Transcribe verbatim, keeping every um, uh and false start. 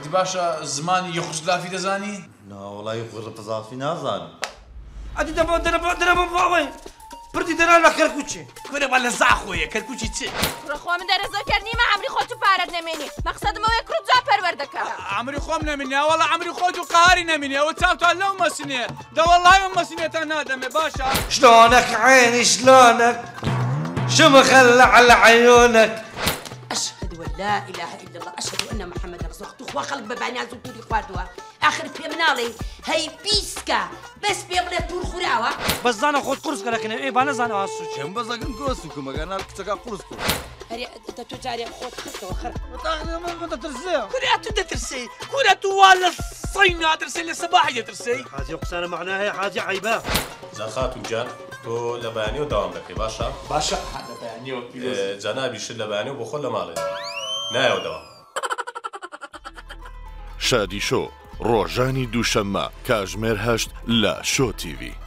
وەتی باشە زمانی یخوزلافی دەزانی؟ ناوەڵای غڕپزافی نازانم. ئەدی دەبا دەرەبا دەرەبا باوەی پردی دەنا لە کەرکوچێ کورێبا لە زاخۆیە کەرکوچی چ؟ کوڕەخوا من دەرەزۆکەر نیمە ئەمری خۆت و پارەت نەمێنی مەقسەدمەوەی کورت جا پەروەردەکە ئەمری خۆم نەمێنیا وەڵا ئەمری خۆت و قاری نەمێنی ئەوە چاوتان لەو مەسینێ دەوەڵای ئەم مەسینێتان نادەمێ باشە شلونك عيني شلونك شو مخلع على عيونك أشهد أن لا إله إلا الله أشهد أن محمد رسول الله تخوا خلق بباني عن زوتوري خواردوا آخر بيمنالي هي بيسكا بس بيمنا تور خراوة بس زانا خود قرص كلكن إيه بانا زانا واسوش هم بزاقن قوسوكم مقانا لكتاقا قرصكم. هري أنت تجاري خود خطة وخرا ما تترزيه كورياتو دترسي كورياتو ولا الصينة ترسي للصباحية ترسي حاجة قسانة معناها هي حاجة عيبة زخاتو جان تو لبياني ودوام دكي باشا باشە لەبەیانی وەک پیرۆز جانابی شت لبياني وبخل لمالي نايو دوام شادی شۆ ڕۆژانی دووشەممە کاژمێر هەشت لە شۆ تیڤی.